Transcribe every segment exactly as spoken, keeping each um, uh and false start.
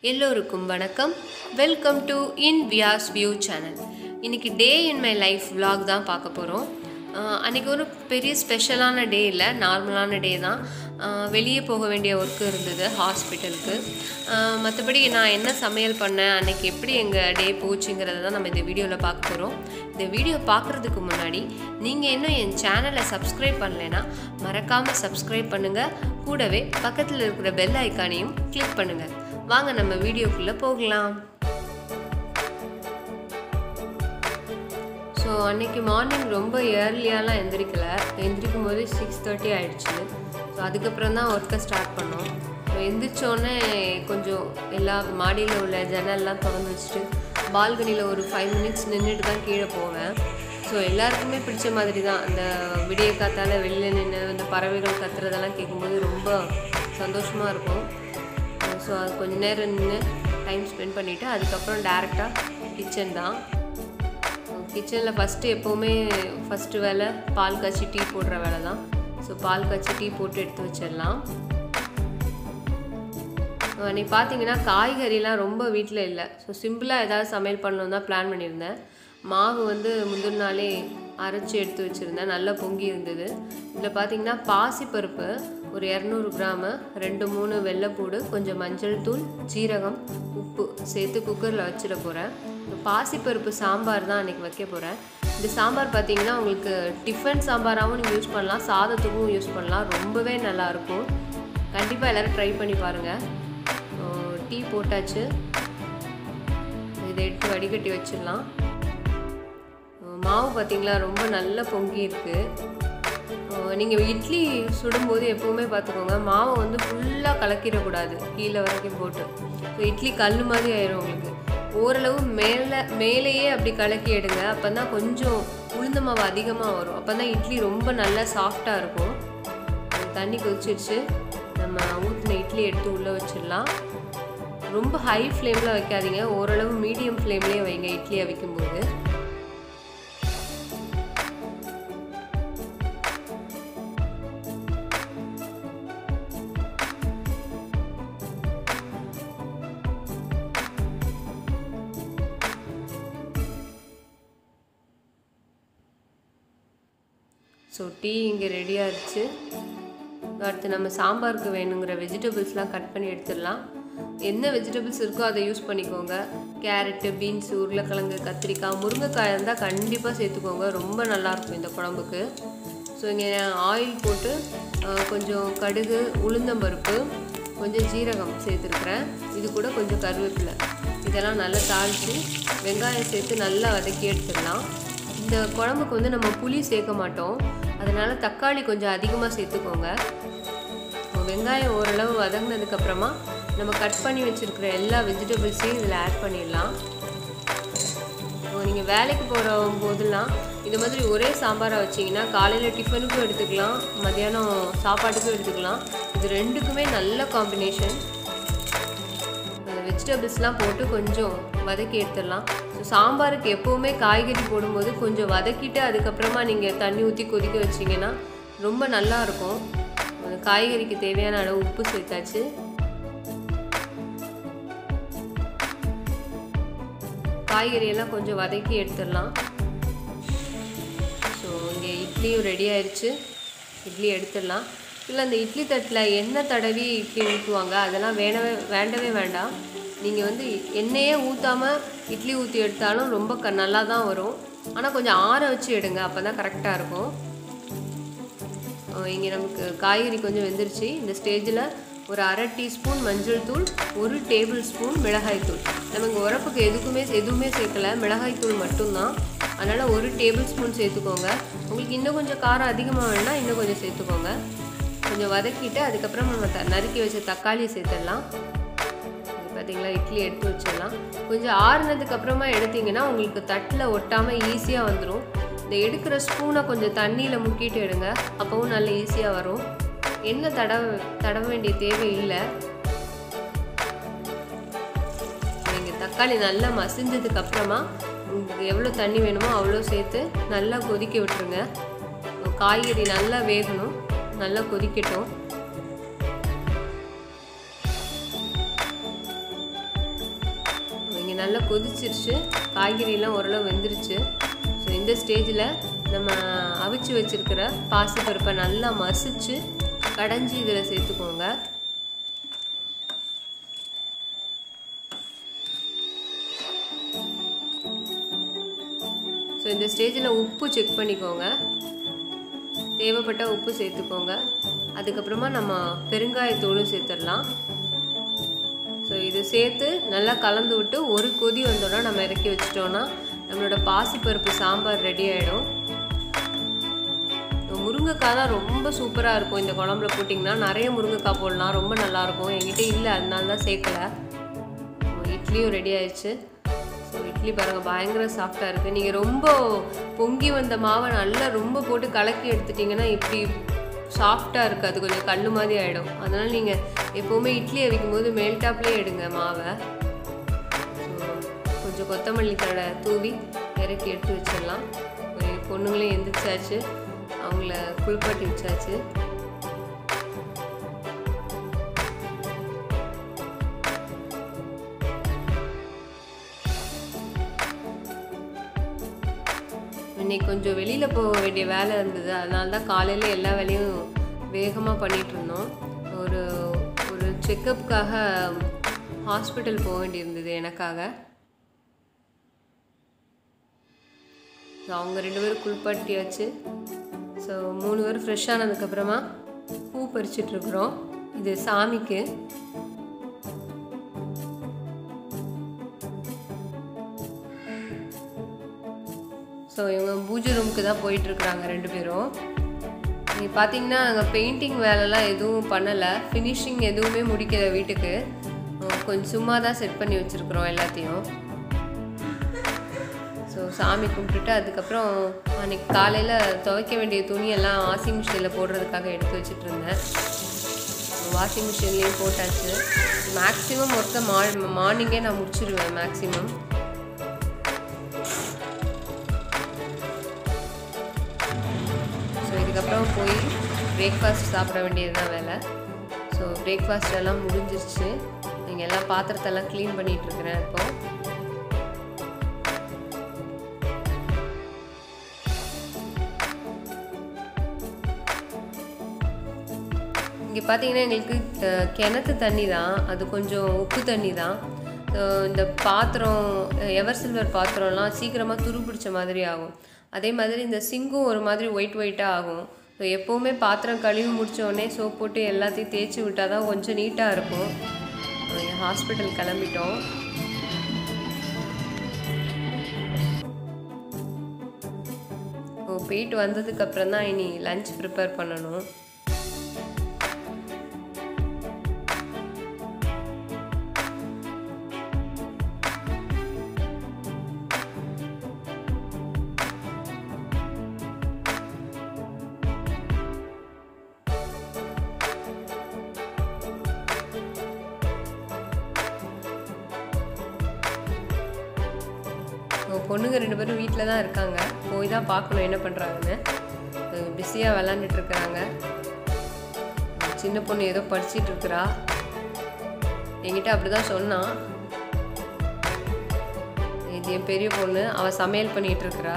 எல்லோருக்கும் வணக்கம். Welcome to in Vyas view channel. இன்றைக்கி day in my life vlog தான் பார்க்க போகிறோம். அன்றைக்கி ஒரு பெரிய ஸ்பெஷலான டே இல்லை, நார்மலான டே தான். வெளியே போக வேண்டிய ஒர்க்கு இருந்தது ஹாஸ்பிட்டலுக்கு. மற்றபடி நான் என்ன சமையல் பண்ணேன், அன்றைக்கி எப்படி எங்கள் டே போச்சுங்கிறத தான் நம்ம இந்த வீடியோவில் பார்க்க போகிறோம். இந்த வீடியோ பார்க்குறதுக்கு முன்னாடி நீங்கள் இன்னும் என் சேனலை சப்ஸ்கிரைப் பண்ணலைன்னா மறக்காமல் சப்ஸ்கிரைப் பண்ணுங்கள். கூடவே பக்கத்தில் இருக்கிற பெல் ஐக்கானையும் கிளிக் பண்ணுங்கள். வாங்க நம்ம வீடியோக்குள்ளே போகலாம். ஸோ அன்றைக்கி மார்னிங் ரொம்ப ஏர்லியாலாம் எந்திரிக்கலை. எந்திரிக்கும் போது சிக்ஸ் தேர்ட்டி ஆகிடுச்சு. ஸோ அதுக்கப்புறம் தான் ஒர்க்கை ஸ்டார்ட் பண்ணோம். ஸோ எந்திரிச்சோடனே கொஞ்சம் எல்லா மாடியில் உள்ள ஜன்னல்லாம் திறந்து வச்சுட்டு பால்கனியில் ஒரு ஃபைவ் மினிட்ஸ் நின்றுட்டு தான் கீழே போவேன். ஸோ எல்லாருக்குமே பிடிச்ச மாதிரி தான் அந்த விடிய காத்தால் வெளியில் நின்று இந்த பறவைகள் கத்துறதெல்லாம் கேட்கும்போது ரொம்ப சந்தோஷமாக இருக்கும். ஸோ அது கொஞ்சம் நேரம் நின்று டைம் ஸ்பெண்ட் பண்ணிவிட்டு அதுக்கப்புறம் டேரெக்டாக கிச்சன் தான். கிச்சனில் ஃபஸ்ட்டு எப்போவுமே ஃபஸ்ட்டு வேலை பால் காய்ச்சி டீ போடுற வேலை தான். ஸோ பால் காய்ச்சி டீ போட்டு எடுத்து வச்சிடலாம். அன்றைக்கி பார்த்தீங்கன்னா காய்கறிலாம் ரொம்ப வீட்டில் இல்லை. ஸோ சிம்பிளாக ஏதாவது சமையல் பண்ணணும் தான் பிளான் பண்ணியிருந்தேன். மாவு வந்து முந்தின நாளே அரைச்சி எடுத்து வச்சுருந்தேன், நல்லா பொங்கி இருந்தது. இதில் பார்த்தீங்கன்னா பாசிப்பருப்பு ஒரு இரநூறு கிராமு, ரெண்டு மூணு வெள்ளைப்பூடு, கொஞ்சம் மஞ்சள் தூள், ஜீரகம், உப்பு சேர்த்து குக்கரில் வச்சிட போகிறேன். பாசிப்பருப்பு சாம்பார் தான் அன்றைக்கி வைக்க போகிறேன். இந்த சாம்பார் பார்த்திங்கன்னா உங்களுக்கு டிஃபன் சாம்பாராகவும் நீங்கள் யூஸ் பண்ணலாம், சாதத்துக்கும் யூஸ் பண்ணலாம். ரொம்பவே நல்லாயிருக்கும். கண்டிப்பாக எல்லோரும் ட்ரை பண்ணி பாருங்கள். டீ போட்டாச்சு, இதை எடுத்து வடிகட்டி வச்சிடலாம். மாவு பார்த்திங்களா ரொம்ப நல்லா பொங்கி இருக்குது. நீங்கள் இட்லி சுடும்போது எப்போவுமே பார்த்துக்கோங்க, மாவை வந்து ஃபுல்லாக கலக்கிடக்கூடாது, கீழே வரைக்கும் போட்டு. ஸோ இட்லி கல் மாதிரி ஆயிரும் உங்களுக்கு. ஓரளவு மேலே மேலேயே அப்படி கலக்கி எடுங்க. அப்போ தான் கொஞ்சம் உளுந்த மாவு அதிகமாக வரும். அப்போ தான் இட்லி ரொம்ப நல்லா சாஃப்டாக இருக்கும். தண்ணி கொதிச்சிடுச்சு, நம்ம ஊற்றின இட்லி எடுத்து உள்ளே வச்சிடலாம். ரொம்ப ஹை ஃப்ளேமில் வைக்காதீங்க, ஓரளவு மீடியம் ஃப்ளேம்லேயே வைங்க இட்லியை வைக்கும்போது. ஸோ டீ இங்கே ரெடியாக இருந்துச்சு. அடுத்து நம்ம சாம்பாருக்கு வேணுங்கிற வெஜிடபிள்ஸ்லாம் கட் பண்ணி எடுத்துடலாம். என்ன வெஜிடபிள்ஸ் இருக்கோ அதை யூஸ் பண்ணிக்கோங்க. கேரட்டு, பீன்ஸ், உருளைக்கிழங்கு, கத்திரிக்காய், முருங்கைக்காய் இருந்தால் கண்டிப்பாக சேர்த்துக்கோங்க, ரொம்ப நல்லாயிருக்கும் இந்த குழம்புக்கு. ஸோ இங்கே ஆயில் போட்டு கொஞ்சம் கடுகு, உளுந்தம்பருப்பு, கொஞ்சம் ஜீரகம் சேர்த்துருக்குறேன். இது கூட கொஞ்சம் கருவேப்பிலை, இதெல்லாம் நல்லா தாளித்து வெங்காயம் சேர்த்து நல்லா வதக்கி எடுத்துடலாம். இந்த குழம்புக்கு வந்து நம்ம புளி சேர்க்க மாட்டோம், அதனால் தக்காளி கொஞ்சம் அதிகமாக சேர்த்துக்கோங்க. வெங்காயம் ஓரளவு வதங்கினதுக்கப்புறமா நம்ம கட் பண்ணி வச்சுருக்கிற எல்லா வெஜிடபிள்ஸையும் இதில் ஆட் பண்ணிடலாம். நீங்கள் வேலைக்கு போகிற போதெல்லாம் இந்த மாதிரி ஒரே சாம்பாரை வச்சிங்கன்னா காலையில் டிஃபனுக்கும் எடுத்துக்கலாம், மத்தியானம் சாப்பாட்டுக்கும் எடுத்துக்கலாம். இது ரெண்டுக்குமே நல்ல காம்பினேஷன். வெஜிடபிள்ஸ்லாம் போட்டு கொஞ்சம் வதக்கி எடுத்துடலாம். ஸோ சாம்பாருக்கு எப்போவுமே காய்கறி போடும்போது கொஞ்சம் வதக்கிட்டு அதுக்கப்புறமா நீங்கள் தண்ணி ஊற்றி கொதிக்க வச்சிங்கன்னா ரொம்ப நல்லாயிருக்கும். காய்கறிக்கு தேவையான அளவு உப்பு சேர்த்தாச்சு. காய்கறியெல்லாம் கொஞ்சம் வதக்கி எடுத்துடலாம். ஸோ இங்கே இட்லியும் ரெடி ஆயிடுச்சு, இட்லி எடுத்துடலாம். இல்லை அந்த இட்லி தட்டில் எண்ணெய் தடவி இட்லி ஊற்றுவாங்க, அதெல்லாம் வேணவே வேண்டவே வேண்டாம். நீங்கள் வந்து எண்ணெயே ஊற்றாமல் இட்லி ஊற்றி எடுத்தாலும் ரொம்ப க நல்லா தான் வரும். ஆனால் கொஞ்சம் ஆற வச்சு எடுங்க, அப்போ தான் கரெக்டாக இருக்கும். இங்கே நமக்கு காய்கறி கொஞ்சம் வெந்துருச்சு. இந்த ஸ்டேஜில் ஒரு அரை டீஸ்பூன் மஞ்சள் தூள், ஒரு டேபிள் ஸ்பூன் மிளகாய் தூள். நமக்கு உரப்புக்கு எதுக்குமே எதுவுமே சேர்க்கலை, மிளகாய் தூள் மட்டும்தான். அதனால் ஒரு டேபிள் ஸ்பூன் சேர்த்துக்கோங்க. உங்களுக்கு இன்னும் கொஞ்சம் காரம் அதிகமாக வேணுன்னா இன்னும் கொஞ்சம் சேர்த்துக்கோங்க. கொஞ்சம் வதக்கிட்டு அதுக்கப்புறம் நம்ம த நறுக்கி வச்ச தக்காளி சேர்த்துடலாம். பார்த்தீங்களா, இட்லி எடுத்து வச்சிடலாம். கொஞ்சம் ஆறுனதுக்கப்புறமா எடுத்திங்கன்னா உங்களுக்கு தட்டில் ஒட்டாமல் ஈஸியாக வந்துடும். இந்த எடுக்கிற ஸ்பூனை கொஞ்சம் தண்ணியில் முக்கிட்டு எடுங்க, அப்போவும் நல்லா ஈஸியாக வரும். எண்ணெய் தடவ தடவ வேண்டிய தேவை இல்லை. நீங்கள் தக்காளி நல்லா மசிஞ்சதுக்கப்புறமா உங்களுக்கு எவ்வளோ தண்ணி வேணுமோ அவ்வளோ சேர்த்து நல்லா கொதிக்க விட்டுருங்க. காய்கறி நல்லா வேகணும், நல்லா கொதிக்கட்டும். நல்லா கொதிச்சிருச்சு, காய்கறியெல்லாம் ஓரளவு வெந்துருச்சு. ஸோ இந்த ஸ்டேஜில் நம்ம அவிச்சு வச்சுருக்கிற பாசிப்பருப்பை நல்லா மசிச்சு கடைஞ்சி இதில் சேர்த்துக்கோங்க. ஸோ இந்த ஸ்டேஜில் உப்பு செக் பண்ணிக்கோங்க, தேவைப்பட்ட உப்பு சேர்த்துக்கோங்க. அதுக்கப்புறமா நம்ம பெருங்காயத்தூளும் சேர்த்துடலாம். ஸோ இது சேர்த்து நல்லா கலந்து விட்டு ஒரு கொதி வந்தோன்னா நம்ம இறக்கி வச்சிட்டோன்னா நம்மளோட பாசிப்பருப்பு சாம்பார் ரெடி ஆகிடும். முருங்கைக்காய் தான் ரொம்ப சூப்பராக இருக்கும். இந்த குழம்புல போட்டிங்கன்னா நிறைய முருங்கைக்காய் போடலாம், ரொம்ப நல்லாயிருக்கும். என்கிட்ட இல்லை, அதனால தான் சேர்க்கலை. இட்லியும் ரெடி ஆயிடுச்சு. ஸோ இட்லி பாருங்கள் பயங்கர சாஃப்டாக இருக்குது. நீங்கள் ரொம்ப பொங்கி வந்த மாவை நல்லா ரொம்ப போட்டு கலக்கி எடுத்துட்டிங்கன்னா இப்படி சாஃப்டாக இருக்குது, அது கொஞ்சம் கல் மாதிரி ஆகிடும். அதனால் நீங்கள் எப்போவுமே இட்லி அவிக்கும்போது மேல் டாப்லேயே எடுங்க மாவை. ஸோ கொஞ்சம் கொத்தமல்லி தழை தூவி இறக்கி எடுத்து வச்சிடலாம். பொண்ணுங்களையும் எந்திரிச்சாச்சு, அவங்கள குளிப்பாட்டி வச்சாச்சு. இன்னைக்கு கொஞ்சம் வெளியில் போக வேண்டிய வேலை இருந்தது, அதனால தான் காலையில் எல்லா வேலையும் வேகமாக பண்ணிகிட்டு இருந்தோம். ஒரு ஒரு செக்கப்புக்காக ஹாஸ்பிட்டல் போக வேண்டியிருந்தது எனக்காக. ஸோ அவங்க ரெண்டு பேரும் குளிப்பாட்டியாச்சு. ஸோ மூணு பேரும் ஃப்ரெஷ் ஆனதுக்கப்புறமா பூ பறிச்சிட்ருக்குறோம். இது சாமிக்கு. ஸோ இவங்க பூஜை ரூமுக்கு தான் போயிட்டுருக்குறாங்க ரெண்டு பேரும். நீங்கள் பார்த்தீங்கன்னா நாங்கள் பெயிண்டிங் வேலைலாம் எதுவும் பண்ணலை, ஃபினிஷிங் எதுவுமே முடிக்கல. வீட்டுக்கு கொஞ்சம் சும்மா தான் செட் பண்ணி வச்சுருக்குறோம் எல்லாத்தையும். ஸோ சாமி கும்பிட்டுட்டு அதுக்கப்புறம் அன்றைக்கி காலையில் துவைக்க வேண்டிய துணியெல்லாம் வாஷிங் மிஷினில் போடுறதுக்காக எடுத்து வச்சுட்டு இருந்தேன். வாஷிங் மிஷின்லேயும் போட்டாச்சு. மேக்ஸிமம் ஒர்க்கை மா மார்னிங்கே நான் முடிச்சிடுவேன் மேக்ஸிமம். ஸோ இதுக்கப்புறம் போய் பிரேக்ஃபாஸ்ட் சாப்பிட வேண்டியது தான் வேலை. ஸோ பிரேக்ஃபாஸ்ட் எல்லாம் முடிஞ்சிருச்சு. நீங்கள் எல்லாம் பாத்திரத்தெல்லாம் க்ளீன் பண்ணிகிட்ருக்கிறேன். இப்போது இங்கே பார்த்தீங்கன்னா எங்களுக்கு கிணத்து தண்ணி தான், அது கொஞ்சம் உப்பு தண்ணி தான். இந்த பாத்திரம் எவர் சில்வர் பாத்திரம்லாம் சீக்கிரமாக துரு பிடிச்ச மாதிரி ஆகும். அதே மாதிரி இந்த சிங்கும் ஒரு மாதிரி ஒயிட் ஒயிட்டாக ஆகும். ஸோ எப்போவுமே பாத்திரம் கழுவி முடித்தோடனே சோப் போட்டு எல்லாத்தையும் தேய்ச்சி விட்டால் தான் கொஞ்சம் நீட்டாக இருக்கும். ஹாஸ்பிட்டல் கிளம்பிட்டோம். போயிட்டு வந்ததுக்கப்புறம் தான் இனி லஞ்ச் ப்ரிப்பேர் பண்ணணும். பொண்ணுங்க ரெண்டு பேரும் வீட்டில் தான் இருக்காங்க, போய் தான் பார்க்கணும் என்ன பண்ணுறாங்கன்னு. பிஸியாக விளாண்டுட்ருக்குறாங்க. சின்ன பொண்ணு ஏதோ படிச்சிட்ருக்குறா. என்கிட்ட அப்படி தான் சொன்னான். இது என் பெரிய பொண்ணு, அவள் சமையல் பண்ணிகிட்ருக்குறா.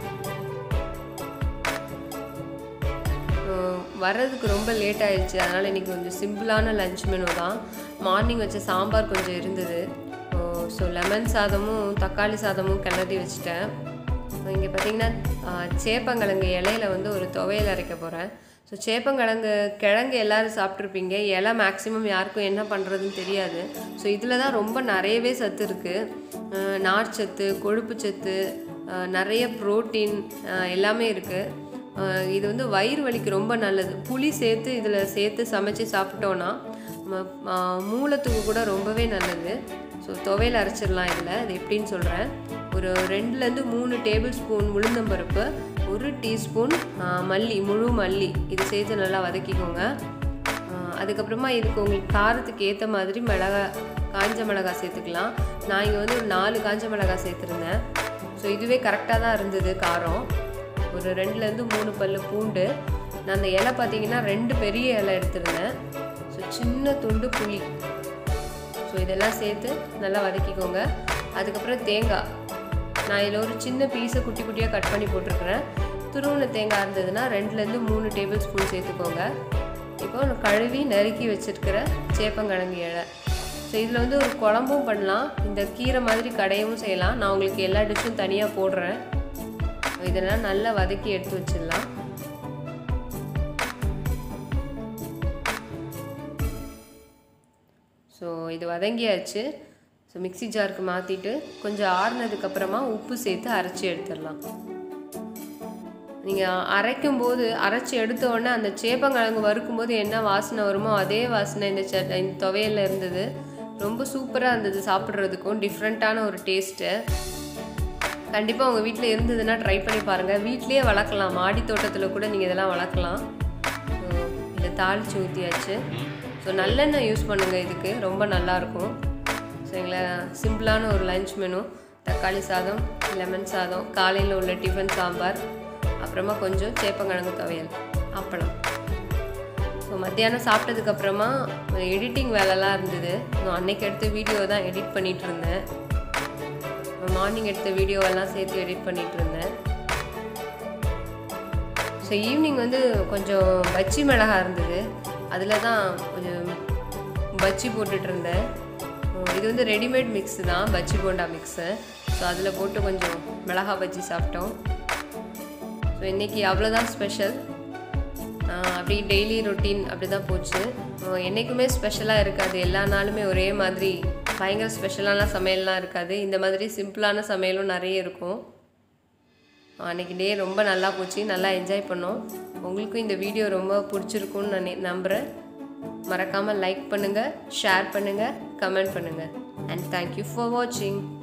வர்றதுக்கு ரொம்ப லேட் ஆகிடுச்சு, அதனால் இன்றைக்கி கொஞ்சம் சிம்பிளான லஞ்ச் மெனு தான். மார்னிங் வச்ச சாம்பார் கொஞ்சம் இருந்தது. ஸோ லெமன் சாதமும் தக்காளி சாதமும் கிளறி வச்சுட்டேன். இங்கே பார்த்திங்கன்னா சேப்பங்கிழங்கு இலையில் வந்து ஒரு துவையல் அரைக்க போகிறேன். ஸோ சேப்பங்கிழங்கு கிழங்கு எல்லோரும் சாப்பிட்ருப்பீங்க, இலை மேக்ஸிமம் யாருக்கும் என்ன பண்ணுறதுன்னு தெரியாது. ஸோ இதில் தான் ரொம்ப நிறையவே சத்து இருக்குது. நார்ச்சத்து, கொழுப்பு சத்து, நிறைய ப்ரோட்டீன் எல்லாமே இருக்குது. இது வந்து வயிறு வலிக்கு ரொம்ப நல்லது. புளி சேர்த்து இதில் சேர்த்து சமைச்சு சாப்பிட்டோன்னா மூலத்துக்கு கூட ரொம்பவே நல்லது. ஸோ துவையல் அரைச்சிடலாம். இதில் அது எப்படின்னு சொல்கிறேன். ஒரு ரெண்டுலேருந்து மூணு டேபிள் ஸ்பூன் உளுந்தம்பருப்பு, ஒரு டீஸ்பூன் மல்லி, முழு மல்லி, இது சேர்த்து நல்லா வதக்கிக்கோங்க. அதுக்கப்புறமா இதுக்கு உங்களுக்கு காரத்துக்கு ஏற்ற மாதிரி மிளகா, காஞ்ச மிளகாய் சேர்த்துக்கலாம். நான் இங்கே வந்து ஒரு நாலு காஞ்ச மிளகாய் சேர்த்துருந்தேன். ஸோ இதுவே கரெக்டாக தான் இருந்தது காரம். ஒரு ரெண்டுலேருந்து மூணு பல் பூண்டு. நான் அந்த இலை பார்த்தீங்கன்னா ரெண்டு பெரிய இலை எடுத்துருந்தேன். ஸோ சின்ன துண்டு புளி. ஸோ இதெல்லாம் சேர்த்து நல்லா வதக்கிக்கோங்க. அதுக்கப்புறம் தேங்காய், நான் இதில் ஒரு சின்ன பீஸை குட்டி குட்டியாக கட் பண்ணி போட்டிருக்கிறேன். துருவின தேங்காய் இருந்ததுன்னா ரெண்டுலேருந்து மூணு டேபிள் ஸ்பூன் சேர்த்துக்கோங்க. இப்போ கழுவி நறுக்கி வச்சுருக்கிற சேப்பங்கிழங்கு இலை. ஸோ இதில் வந்து ஒரு குழம்பும் பண்ணலாம், இந்த கீரை மாதிரி கடையவும் செய்யலாம். நான் உங்களுக்கு எல்லா டிஷ்ஷும் தனியாக போடுறேன். இதெல்லாம் நல்லா வதக்கி எடுத்து வச்சிடலாம். ஸோ இது வதங்கியாச்சு. ஸோ மிக்சி ஜாருக்கு மாற்றிட்டு கொஞ்சம் ஆறுனதுக்கப்புறமா உப்பு சேர்த்து அரைச்சி எடுத்துடலாம். நீங்கள் அரைக்கும்போது அரைச்சி எடுத்த உடனே அந்த சேப்பங்கிழங்கு வறுக்கும்போது என்ன வாசனை வருமோ அதே வாசனை இந்த ச இந்த துவையலில் இருந்தது. ரொம்ப சூப்பராக இருந்தது, சாப்பிட்றதுக்கும் டிஃப்ரெண்ட்டான ஒரு டேஸ்ட்டு. கண்டிப்பாக உங்கள் வீட்டில் இருந்ததுன்னா ட்ரை பண்ணி பாருங்கள். வீட்லேயே வளர்க்கலாம், மாடி தோட்டத்தில் கூட நீங்கள் இதெல்லாம் வளர்க்கலாம். இதை தாளித்து ஊற்றியாச்சு. ஸோ நல்லெண்ணெய் யூஸ் பண்ணுங்கள், இதுக்கு ரொம்ப நல்லாயிருக்கும். சரிங்களா? சிம்பிளான ஒரு லஞ்ச் மெனு, தக்காளி சாதம், லெமன் சாதம், காலையில் உள்ள டிஃபன் சாம்பார், அப்புறமா கொஞ்சம் சேப்பங்கிழங்கு துவையல், அப்பளம். ஸோ மத்தியானம் சாப்பிட்டதுக்கப்புறமா எடிட்டிங் வேலைலாம் இருந்தது. நான் அன்றைக்கி எடுத்த வீடியோ தான் எடிட் பண்ணிகிட்டு இருந்தேன். மார்னிங் எடுத்த வீடியோவெல்லாம் சேர்த்து எடிட் பண்ணிகிட்டு இருந்தேன். ஸோ ஈவினிங் வந்து கொஞ்சம் பஜ்ஜி மிளகா இருந்தது, அதில் தான் கொஞ்சம் பஜ்ஜி போட்டுட்டு இருந்தேன். இது வந்து ரெடிமேட் மிக்ஸு தான், பஜ்ஜி போண்டா மிக்ஸு. ஸோ அதில் போட்டு கொஞ்சம் மிளகா பஜ்ஜி சாப்பிட்டோம். ஸோ இன்றைக்கி அவ்வளோதான் ஸ்பெஷல். அப்படி டெய்லி ரொட்டீன் அப்படி தான் போச்சு. என்றைக்குமே ஸ்பெஷலாக இருக்காது, எல்லா நாளுமே ஒரே மாதிரி பயங்கர ஸ்பெஷலான சமையல்லாம் இருக்காது. இந்த மாதிரி சிம்பிளான சமையலும் நிறைய இருக்கும். அன்றைக்கி டே ரொம்ப நல்லா போச்சு, நல்லா என்ஜாய் பண்ணோம். உங்களுக்கும் இந்த வீடியோ ரொம்ப பிடிச்சிருக்குன்னு நான் நம்புகிறேன். மறக்காமல் லைக் பண்ணுங்கள், ஷேர் பண்ணுங்கள், கமெண்ட் பண்ணுங்கள். அண்ட் தேங்க்யூ ஃபார் வாட்சிங்.